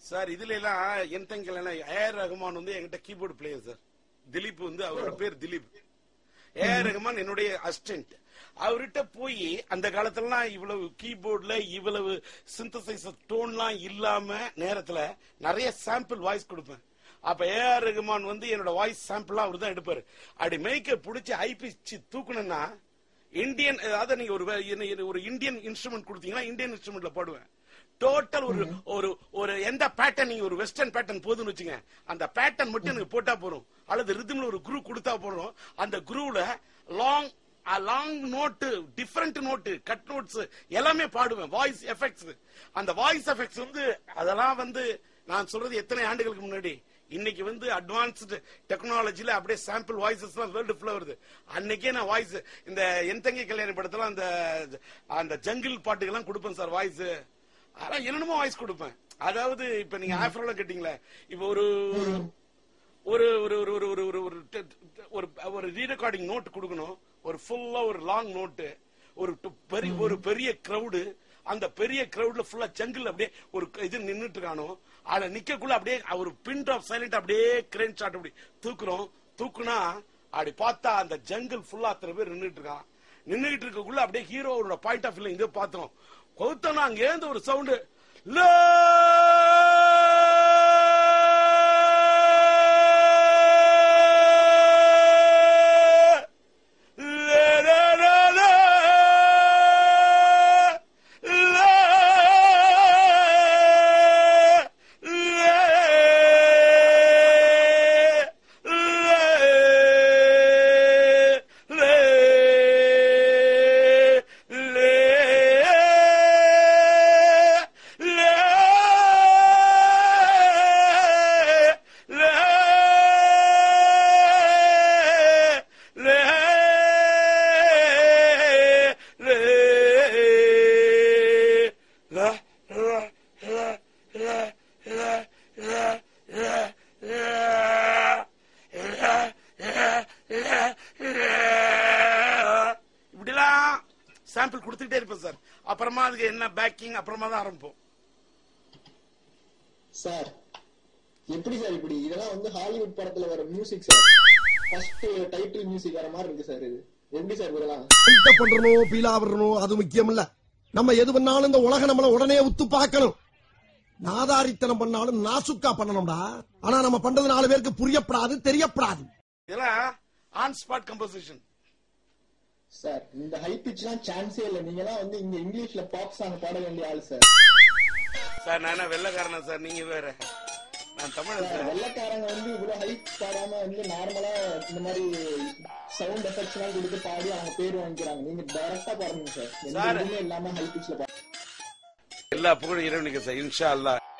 Sir இதுல எல்லாம் என் தங்கல AR Rahman வந்து என்கிட்ட கீபோர்டு பிளேயர் சார். திலீப் வந்து அவரோட பேர் திலீப். ஏஆர் ரஹ்மான் என்னுடைய அசிஸ்டன்ட். அவர்கிட்ட போய் அந்த காலத்துலலாம் இவ்வளவு கீபோர்ட்ல இவ்வளவு சிந்தசைசர் டோன்லாம் இல்லாம நேரத்துல நிறைய சாம்பிள் வாய்ஸ் கொடுப்பேன். அப்ப ஏஆர் ரஹ்மான் வந்து என்னோட வாய்ஸ் சாம்பிள்லாம் அவர் தான் எடுப்பாரு. அப்படி மேய்க்க பிடிச்சி ஐபிச்சு தூக்கணும்னா இந்தியன், அதாவது நீங்க ஒரு இந்தியன் இன்ஸ்ட்ருமெண்ட் கொடுத்தீங்கன்னா இந்தியன் இன்ஸ்ட்ருமெண்ட்ல பாடுவேன். டோட்டல் ஒரு எந்த பேட்டர்ன், நீங்க ஒரு வெஸ்டர்ன் பேட்டர்ன் போதுன்னு வச்சுங்க, அந்த பேட்டர்ன் மட்டும் எனக்கு போட்டா போறோம், அல்லது ரிதம்ல ஒரு குரூ கொடுத்தா போறோம். அந்த குரூவ்ல long note, different note, cut notes எல்லாமே பாடுவேன். வாய்ஸ் எஃபெக்ட்ஸ், அந்த வாய்ஸ் எஃபெக்ட்ஸ் வந்து அதெல்லாம் வந்து நான் சொல்றது எத்தனை ஆண்டுகளுக்கு முன்னாடி. இன்னைக்கு வந்து அட்வான்ஸ்டு டெக்னாலஜில அப்படியே சாம்பிள் வாய்ஸஸ் எல்லாம் வேர்ல்டு ஃபுல்லா வருது. அன்னைக்கே நான் வாய்ஸ் இந்த என் தங்கை கல்யாண படத்துல அந்த ஜங்கிள் பாட்டுக்கெல்லாம் கொடுப்பேன் சார் வாய்ஸ். அதான் என்னமோ வாய்ஸ் கொடுப்பேன். அதாவது இப்ப நீங்க ஆஃப்ரோல கேட்டீங்களே, இப்ப ஒரு ஒரு ஒரு ஒரு ஒரு ஒரு ஒரு ரீரெக்கார்டிங் நோட் கொடுக்கணும், ஒரு ஃபுல்லா ஒரு லாங் நோட்டு, ஒரு பெரிய கிரௌடு, அந்த பெரிய கிரௌட்ல ஃபுல்லா ஜங்கிள் அப்படியே ஒரு இது நின்னுட்டு இருக்கானோ, அத நிக்கக்குள்ள அப்படியே ஒரு பின் ட்ராப் சைலண்ட் அப்படியே கிரேன் ஷாட் அப்படி தூக்குனா அப்படி பார்த்தா அந்த ஜங்கிள் ஃபுல்லா அத்தனை பேர் நின்னுட்டு இருக்கான். நின்னுகிட்டு இருக்கக்குள்ள அப்படியே ஹீரோவோட பாயிண்ட் ஆஃப் வியூல இங்க பார்த்தோம். கொத்தனா அங்க ஏந்து ஒரு சவுண்டு, சாம்பிள் கொடுத்துட்டே இருப்பேன் சார். அப்புறமா அதுக்கு என்ன பேக்கிங் அப்புறமா தான் ஆரம்பிப்போம். சார் எப்படி சார் இப்படி இதெல்லாம் வந்து ஹாலிவுட் படத்துல வர music sir, first title music வர மாதிரி இருக்கு சார். இது எப்படி சார் இதெல்லாம் பண்றணும், பீலா வரணும், அது முக்கியம் இல்ல. நம்ம எது பண்ணாலும் இந்த உலக நம்மள உடனே உத்து பார்க்கணும். நாதாரித்தனம் பண்ணாலும் நாசுக்கா பண்ணணும்டா. ஆனா நம்ம பண்றது 4 பேருக்கு புரியப்படாது, தெரியப்படாது. இதெல்லாம் ஆன் ஸ்பாட் கம்போசிஷன் சார். இந்த ஹை பிட்ச்லாம் சான்ஸே இல்ல. நீங்க எல்லாம் வந்து இங்க இங்கிலீஷ்ல பாப் சாங் பாட வேண்டிய ஆள் சார். சார் நான் வெள்ளக்காரனா சார், நீங்க வேற, நான் தமிழன் சார். வெள்ளக்காரங்க வந்து இவ்வளவு ஹை பாடாம வந்து நார்மலா இந்த மாதிரி சவுண்ட் எஃபெக்ட்ஸ் எல்லாம் கொடுத்து பாடி அவங்க பேர் வாங்கிக்கிறாங்க. நீங்க டைரக்டா பாடுங்க சார், எதுவுமே இல்லாம ஹை பிட்ச்ல பாடுங்க. எல்லா புகழும் இறைவனுக்கு சார், இன்ஷா அல்லாஹ்.